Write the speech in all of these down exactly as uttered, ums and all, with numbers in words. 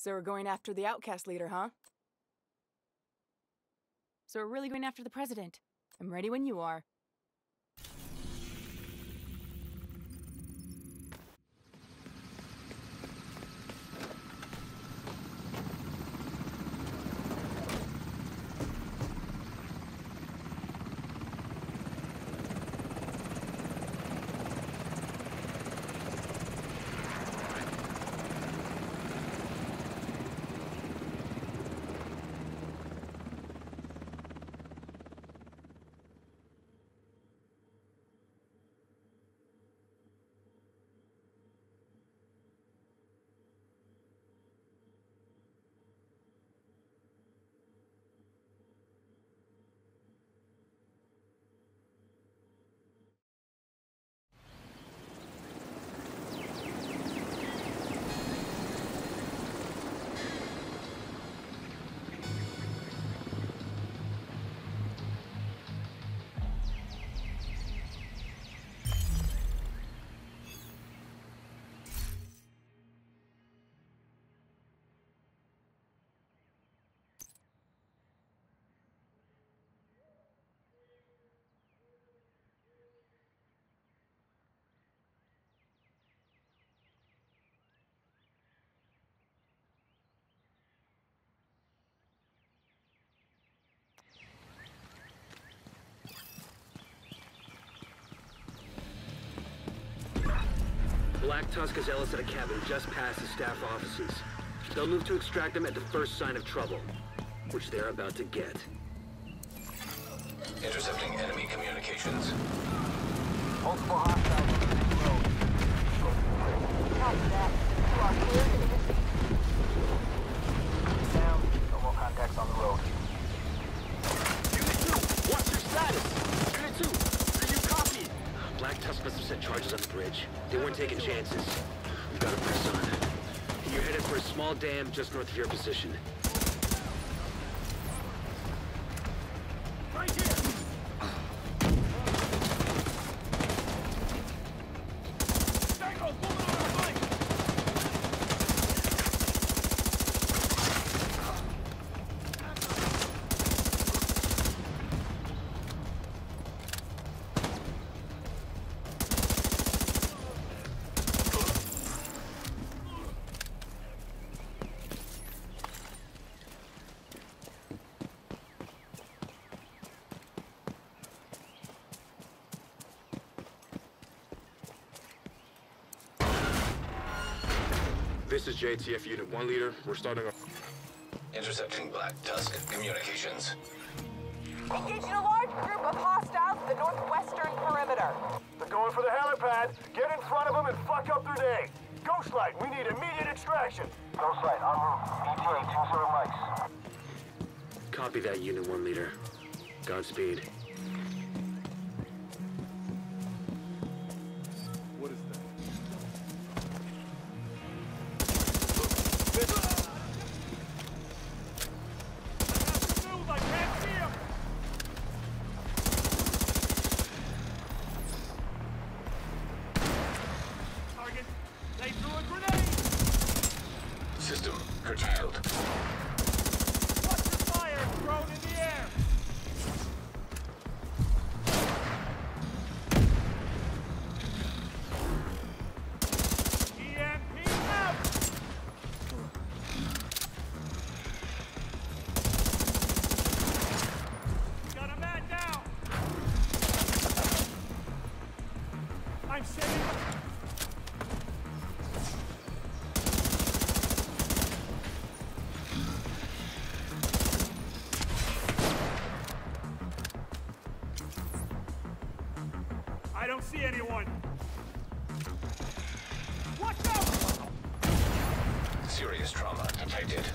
So we're going after the outcast leader, huh? So we're really going after the president. I'm ready when you are. Black Tusk has Ellis at a cabin just past the staff offices. They'll move to extract him at the first sign of trouble, which they're about to get. Intercepting enemy communications. Multiple hostiles on the main road. Copy that. You are clear to proceed. Down. No more contacts on the road. Unit two, what's your status? Unit two, do you copy? Black Tusk must have set charges on the bridge. They weren't taking chances. We gotta press on. You're headed for a small dam just north of your position. Right here! Tango, moving on our flank! This is J T F Unit one leader. We're starting off. Intercepting Black Tusk communications. Engaging a large group of hostiles at the northwestern perimeter. They're going for the helipad. Get in front of them and fuck up their day. Ghostlight, we need immediate extraction. Ghostlight, en route. E T A two zero mics. Copy that, Unit one leader. Godspeed. What is that? System curtailed. Cluster fire thrown in the air. E M P out. Got a man down. I'm setting up. I don't see anyone. Watch out! Serious trauma detected.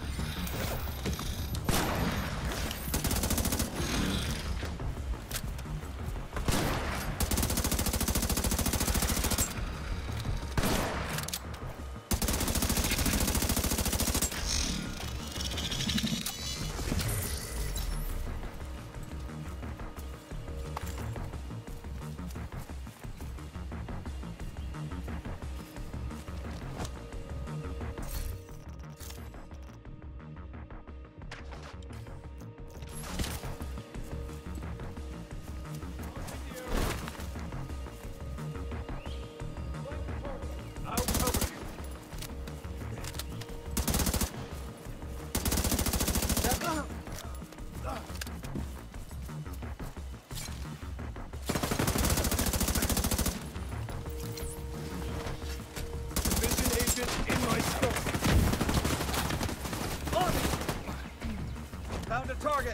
target!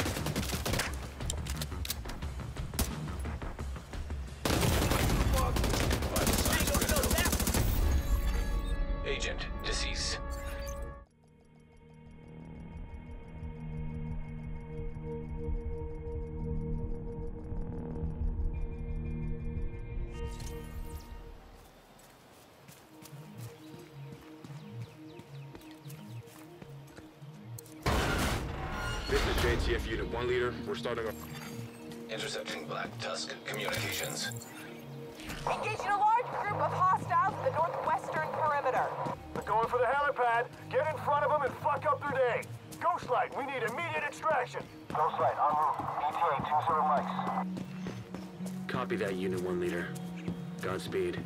Vital signs critical. Agent deceased. This is J T F Unit one leader. We're starting a... Intercepting Black Tusk communications. Engaging a large group of hostiles at the northwestern perimeter. They're going for the helipad. Get in front of them and fuck up their day. Ghostlight, we need immediate extraction. Ghostlight, en route. E T A two zero mics. Copy that, Unit one leader. Godspeed.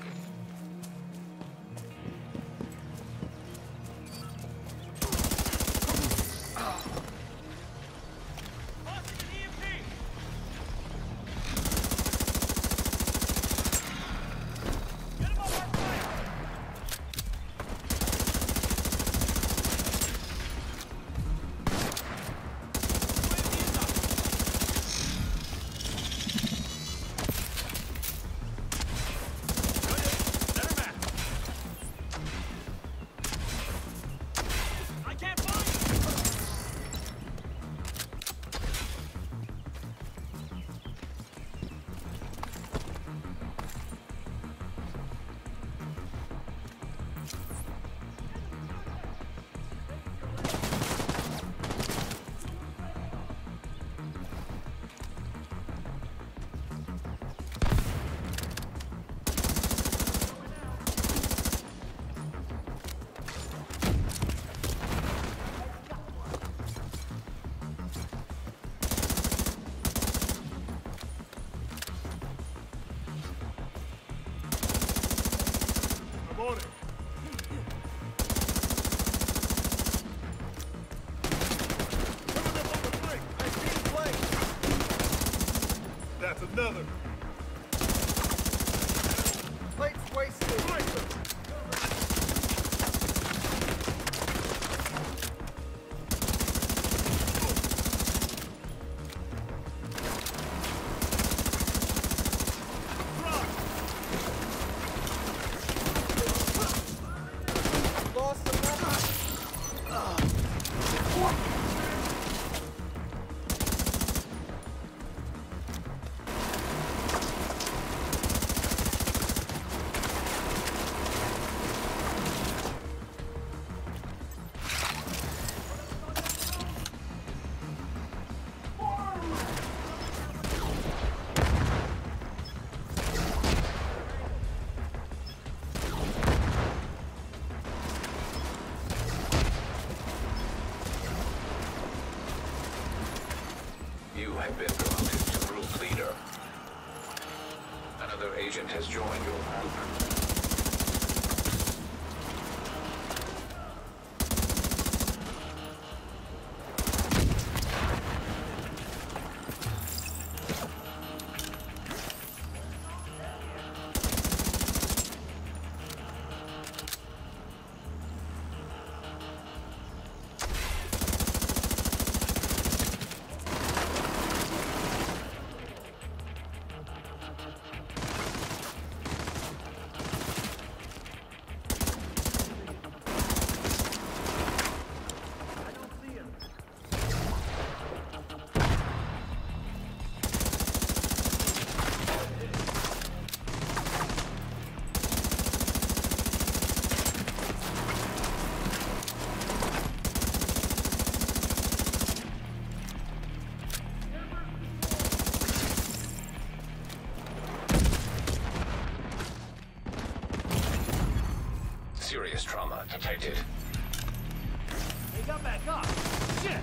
That's another. Plate's wasted. Lost another. You have been promoted to group leader. Another agent has joined your group. Serious trauma detected. They got back up. Shit!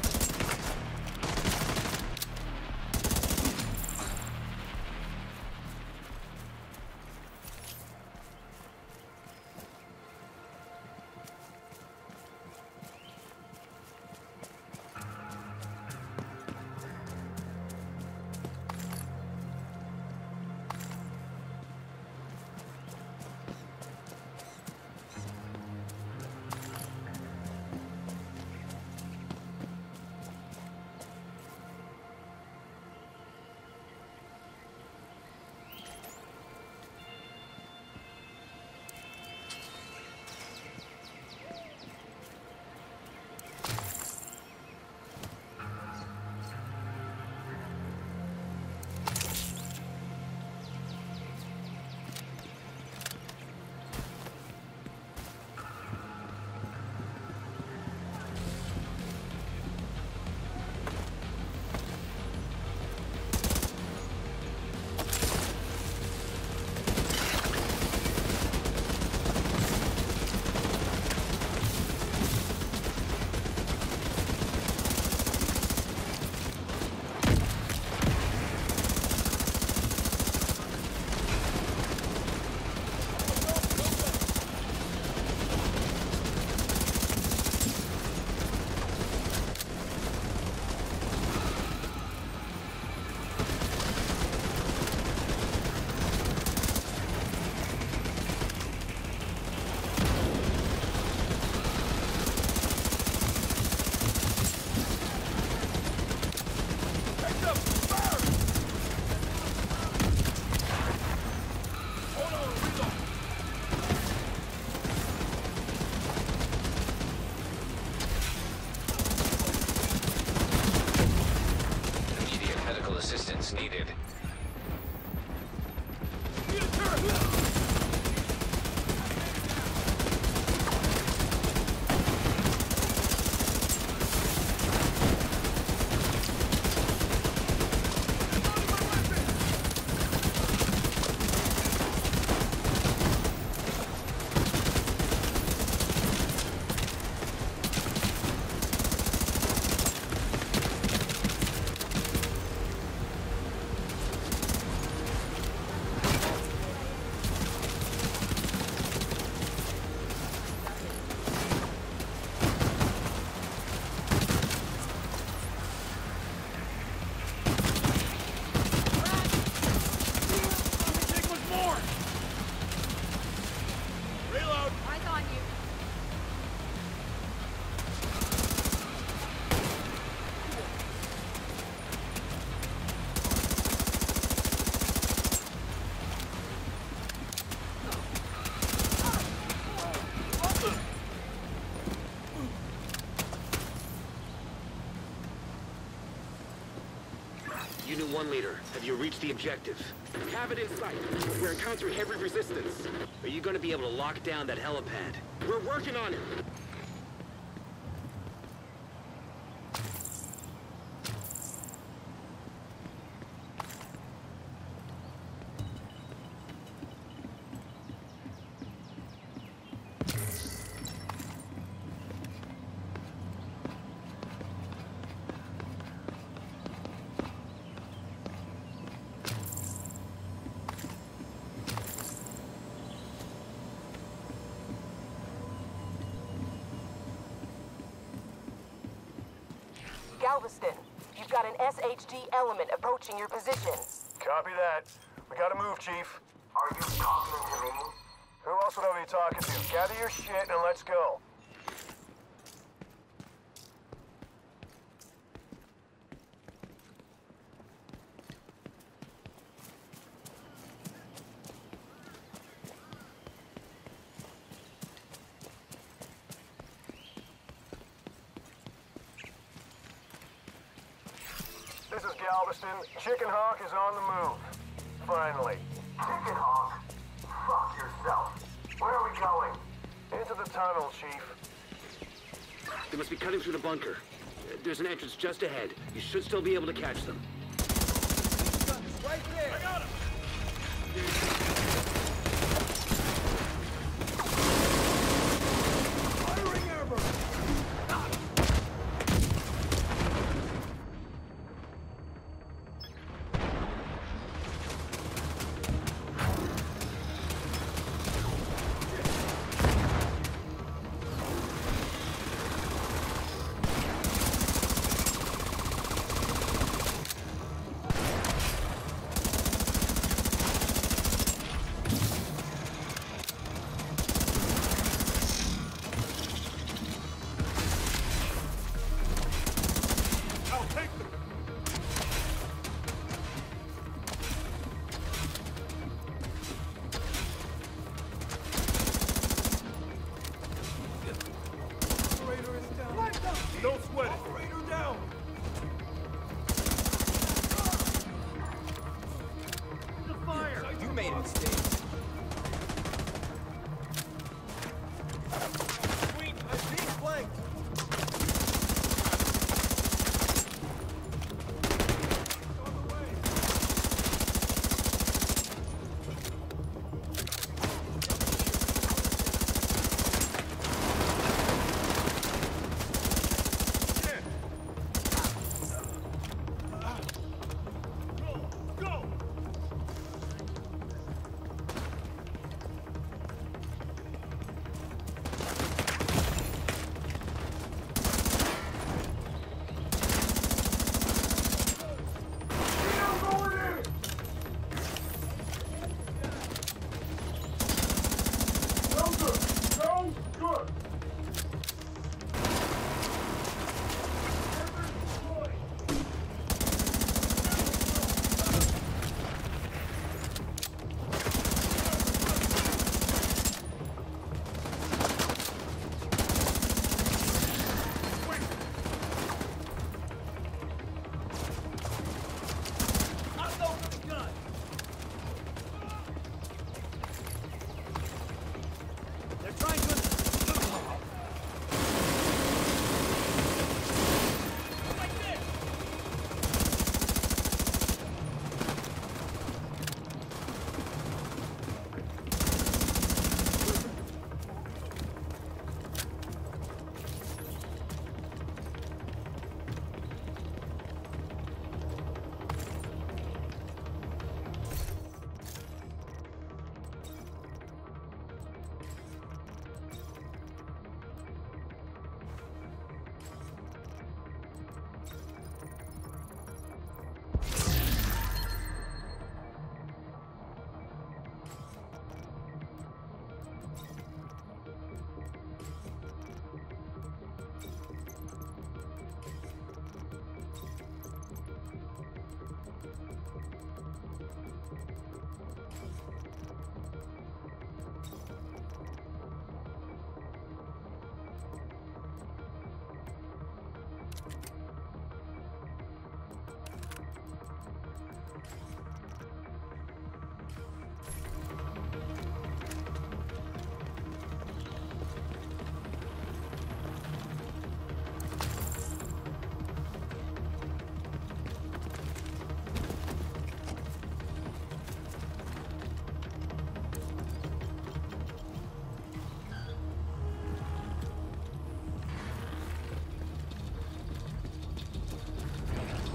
one leader. Have you reached the objective? We have it in sight. We're encountering heavy resistance. Are you gonna be able to lock down that helipad? We're working on it. Galveston, you've got an S H D element approaching your position. Copy that. We gotta move, Chief. Are you talking to me? Who else would I be talking to? Gather your shit and let's go. This is Galveston. Chicken Hawk is on the move. Finally. Chicken Hawk? Fuck yourself. Where are we going? Into the tunnel, Chief. They must be cutting through the bunker. There's an entrance just ahead. You should still be able to catch them. Right there! I got him! Firing airburst!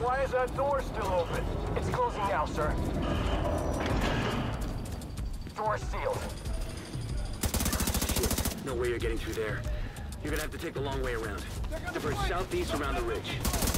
Why is that door still open? It's closing now, sir. Door sealed. Shit. No way you're getting through there. You're gonna have to take the long way around. Divert southeast around the ridge.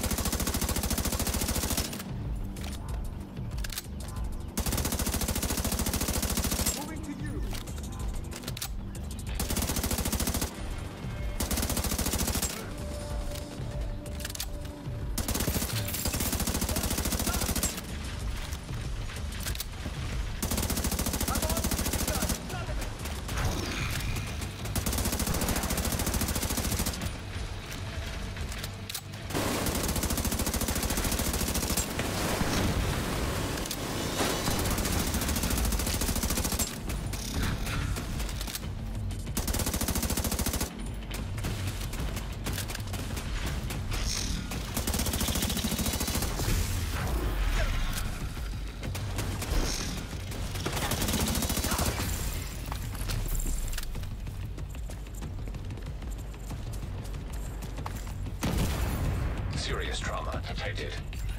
Serious trauma detected.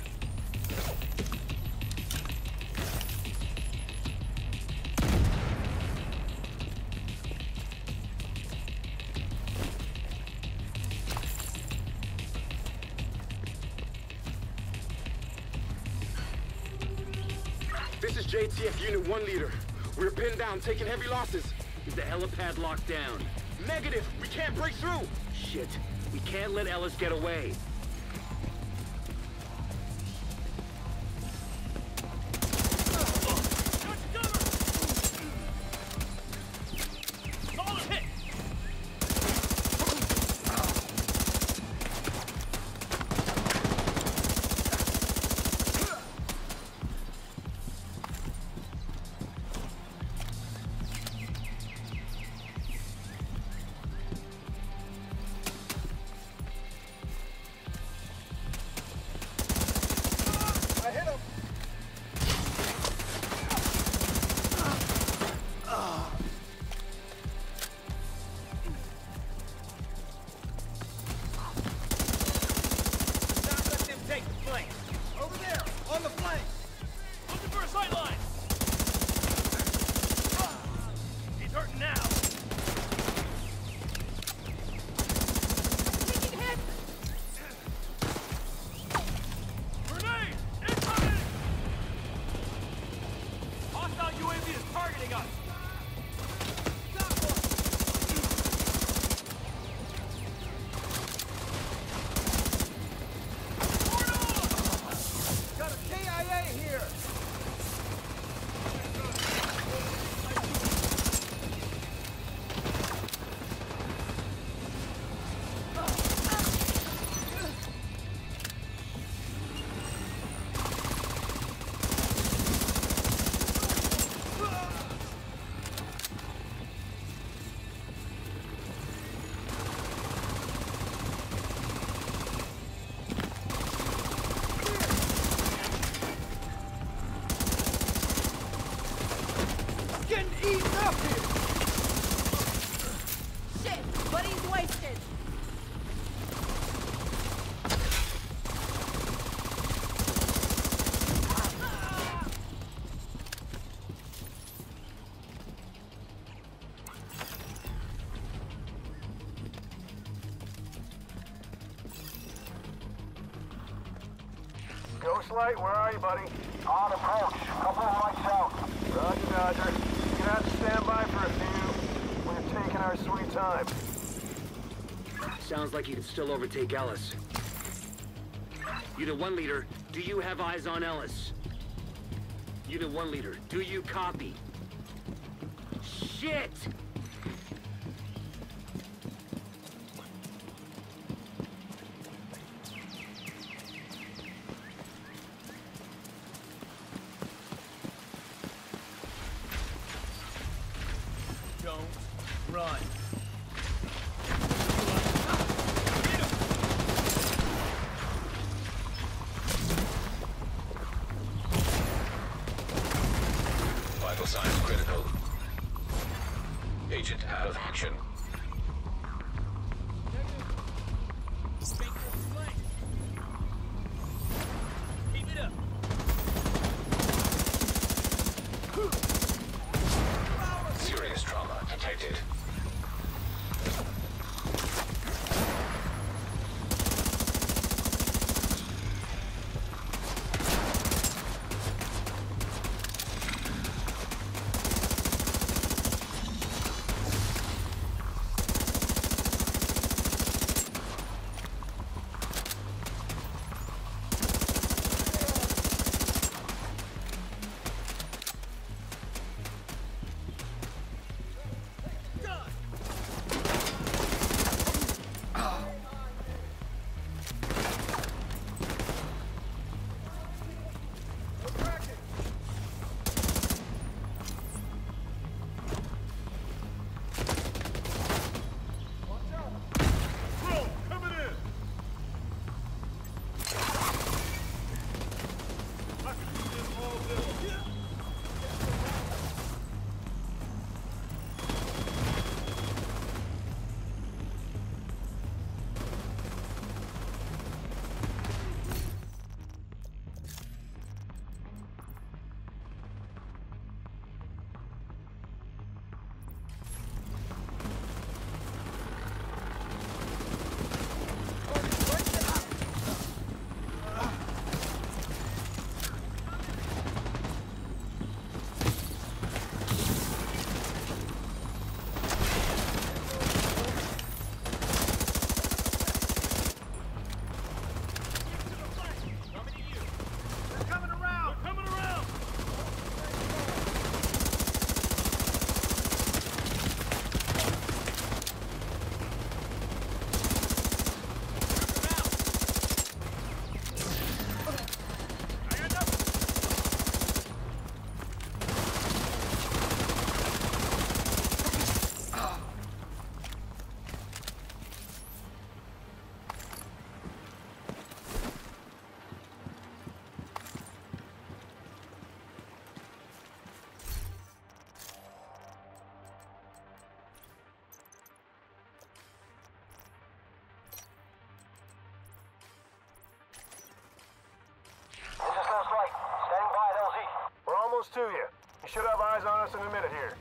This is J T F Unit one leader. We're pinned down, taking heavy losses. Is the helipad locked down? Negative! We can't break through! Shit. We can't let Ellis get away. Ghostlight, where are you, buddy? On approach. Couple of lights out. Roger, Dodger. You're gonna have to stand by for a few. We're taking our sweet time. Sounds like you can still overtake Ellis. Unit one leader, do you have eyes on Ellis? Unit one leader, do you copy? Shit! Don't run. Vital signs critical. Agent out of action. eyes on us in a minute here.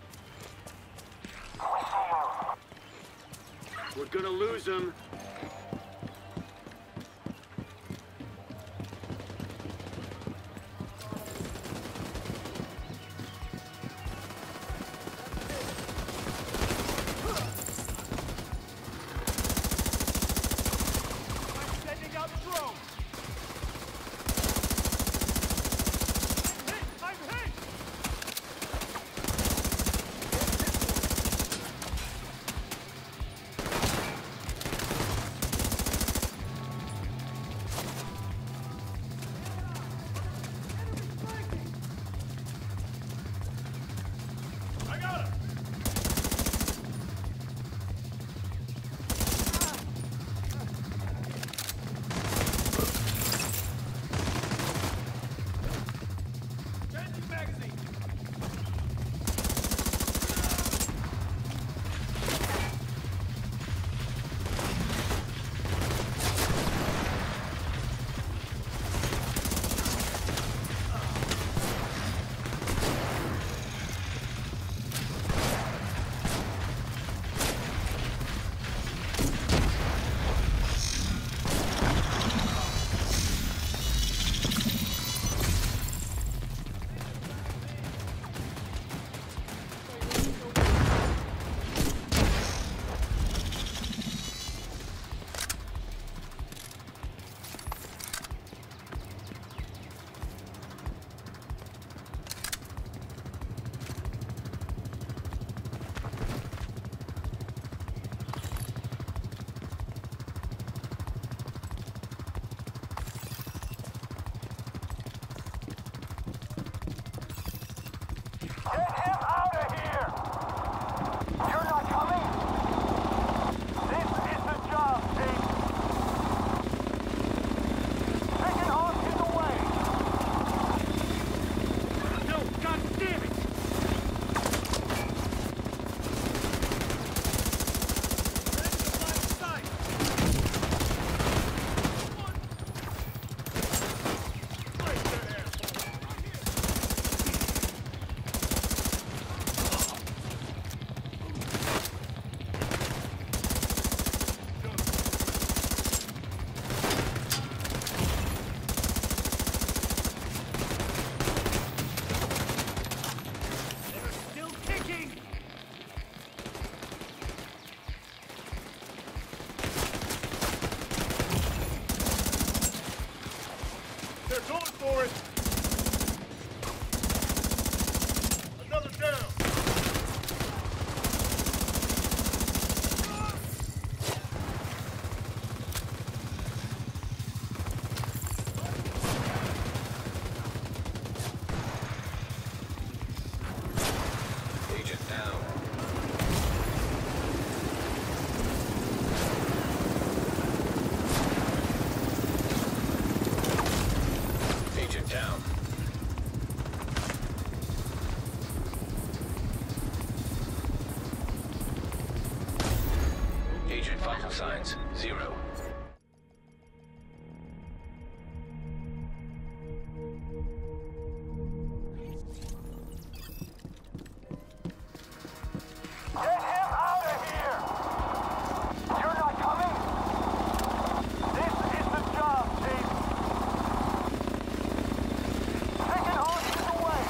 We're gonna lose him. Sending out drones. Hit! I'm hit! I got him! Changing magazine! Get him out of here! You're not coming? This is the job, Chief. Chicken Hawk is away. No, god damn it! Ready to line of sight. One. Break that asshole. They're still kicking! They're going for it! Another down! Agent down. Agent down. Agent vital signs, zero. Get him out of here! You're not coming? This is the job, Chief. Chicken Hawk is away.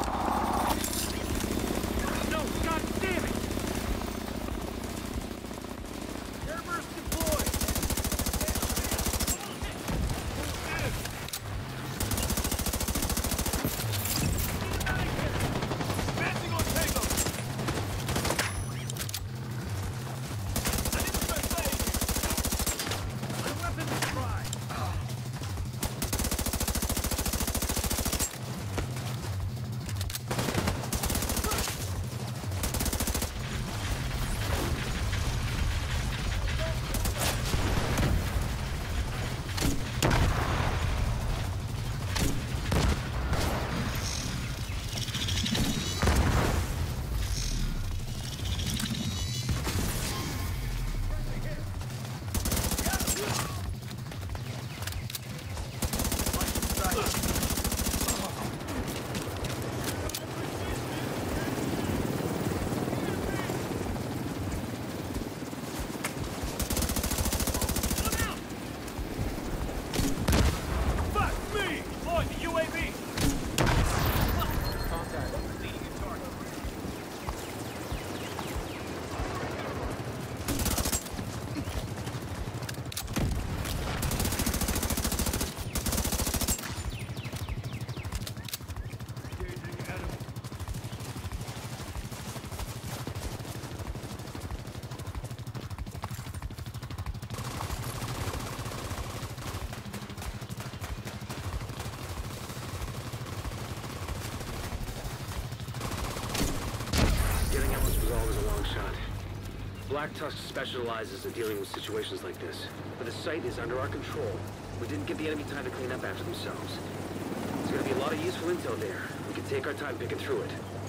No, god damn it! Airburst deployed! Black Tusk specializes in dealing with situations like this. But the site is under our control. We didn't give the enemy time to clean up after themselves. There's gonna be a lot of useful intel there. We can take our time picking through it.